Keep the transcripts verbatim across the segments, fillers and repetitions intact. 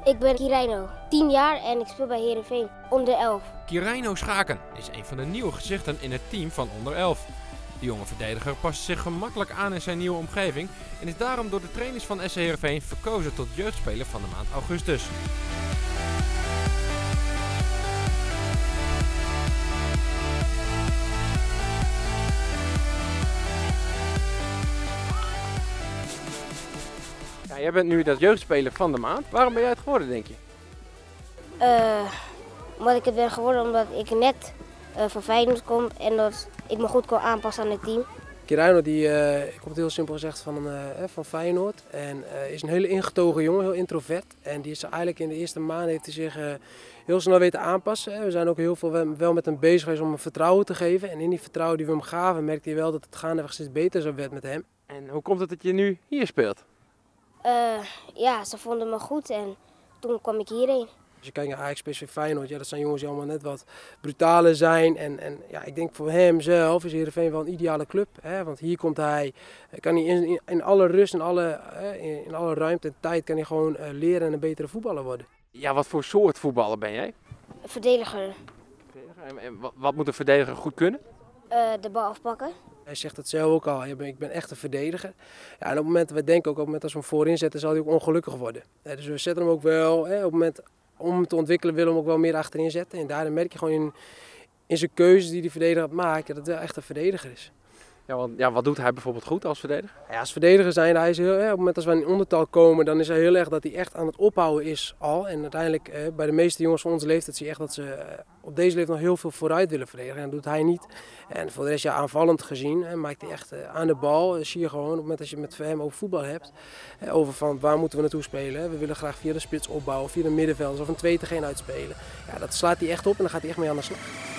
Ik ben Kirijno, tien jaar en ik speel bij Heerenveen, onder elf. Kirijno Schaken is een van de nieuwe gezichten in het team van onder elf. De jonge verdediger past zich gemakkelijk aan in zijn nieuwe omgeving en is daarom door de trainers van S C Heerenveen verkozen tot jeugdspeler van de maand augustus. Ja, jij bent nu dat jeugdspeler van de maand. Waarom ben jij het geworden, denk je? Uh, omdat ik het ben geworden omdat ik net uh, van Feyenoord kom en dat ik me goed kon aanpassen aan het team. Kirijno die uh, komt heel simpel gezegd van, uh, van Feyenoord en uh, is een hele ingetogen jongen, heel introvert. En die is eigenlijk in de eerste maanden heeft hij zich uh, heel snel weten aanpassen. We zijn ook heel veel wel met hem bezig geweest om hem vertrouwen te geven. En in die vertrouwen die we hem gaven merkte hij wel dat het gaandeweg steeds beter zo werd met hem. En hoe komt het dat je nu hier speelt? Uh, ja, ze vonden me goed en toen kwam ik hierheen. Als je kijkt naar Ajax, P S V, Feyenoord, ja, dat zijn jongens die allemaal net wat brutaler zijn. En, en ja, ik denk voor hem zelf is Heerenveen wel een ideale club. Hè? Want hier komt hij, kan hij in, in alle rust en alle, in, in alle ruimte en tijd kan hij gewoon uh, leren en een betere voetballer worden. Ja, wat voor soort voetballer ben jij? Verdediger. Verdediger. En wat, wat moet een verdediger goed kunnen? Uh, de bal afpakken. Hij zegt het zelf ook al, ik ben echt een verdediger. Ja, en op het moment, we denken ook op het moment als we hem voorin zetten, zal hij ook ongelukkig worden. Ja, dus we zetten hem ook wel, hè, op het moment om hem te ontwikkelen willen we hem ook wel meer achterin zetten. En daarin merk je gewoon in, in zijn keuzes die die verdediger maakt, dat het wel echt een verdediger is. Ja, want, ja, wat doet hij bijvoorbeeld goed als verdediger? Ja, als verdediger zijn, hij is heel, hè, op het moment als we in een ondertal komen, dan is hij heel erg dat hij echt aan het ophouden is al. En uiteindelijk, eh, bij de meeste jongens van onze leeftijd zie je echt dat ze eh, op deze leeftijd nog heel veel vooruit willen verdedigen. En dat doet hij niet. En voor de rest, ja, aanvallend gezien, hè, maakt hij echt eh, aan de bal. Eh, zie je gewoon, op het moment dat je met hem over voetbal hebt, eh, over van waar moeten we naartoe spelen. Hè. We willen graag via de spits opbouwen, via de middenvelders of een twee tegen één uitspelen. Ja, dat slaat hij echt op en dan gaat hij echt mee aan de slag.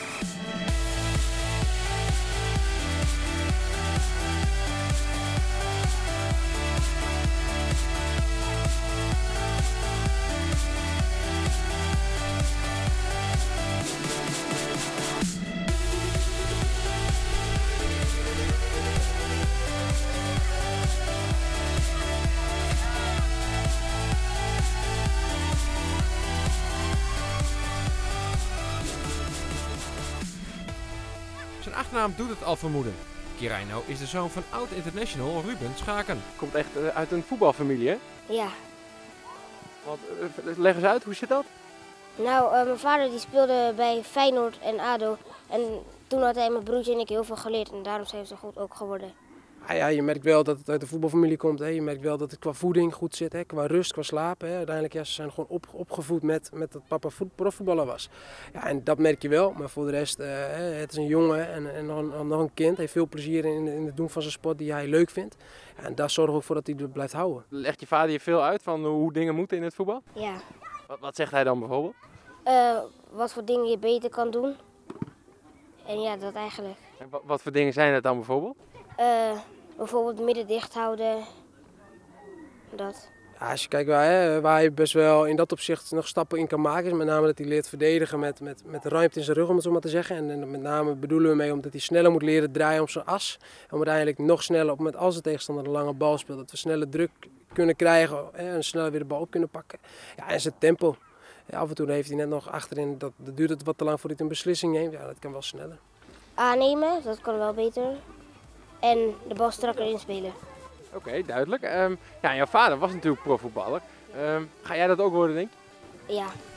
Zijn achternaam doet het al vermoeden. Kirijno is de zoon van oud-international Ruben Schaken. Komt echt uit een voetbalfamilie, hè? Ja. Want, leg eens uit, hoe zit dat? Nou, uh, mijn vader die speelde bij Feyenoord en ADO. En toen had hij mijn broertje en ik heel veel geleerd en daarom zijn we zo goed ook geworden. Ja, ja, je merkt wel dat het uit de voetbalfamilie komt. Hè. Je merkt wel dat het qua voeding goed zit, hè. Qua rust, qua slapen. Hè. Uiteindelijk ja, ze zijn gewoon op, opgevoed met, met dat papa profvoetballer was. Ja, en dat merk je wel. Maar voor de rest, uh, het is een jongen en, en nog, een, nog een kind. Hij heeft veel plezier in, in het doen van zijn sport die hij leuk vindt. Ja, en daar zorgt ook voor dat hij er blijft houden. Legt je vader je veel uit van hoe dingen moeten in het voetbal? Ja. Wat, wat zegt hij dan bijvoorbeeld? Uh, wat voor dingen je beter kan doen. En ja, dat eigenlijk. En wat, wat voor dingen zijn dat dan bijvoorbeeld? Uh, bijvoorbeeld midden dicht houden. Dat. Ja, als je kijkt waar, hè, waar hij best wel in dat opzicht nog stappen in kan maken, is met name dat hij leert verdedigen met, met, met ruimte in zijn rug, om het zo maar te zeggen. En, en met name bedoelen we mee omdat hij sneller moet leren draaien op zijn as. Om uiteindelijk nog sneller, op het moment als de tegenstander een lange bal speelt, dat we sneller druk kunnen krijgen hè, en sneller weer de bal op kunnen pakken. Ja, en zijn tempo. Ja, af en toe heeft hij net nog achterin, dat, dat duurt het wat te lang voordat hij een beslissing neemt. Ja, dat kan wel sneller. Aannemen, dat kan wel beter. En de bal strakker inspelen. Oké, okay, duidelijk. Um, ja, jouw vader was natuurlijk profvoetballer. Um, ga jij dat ook worden, denk je? Ja.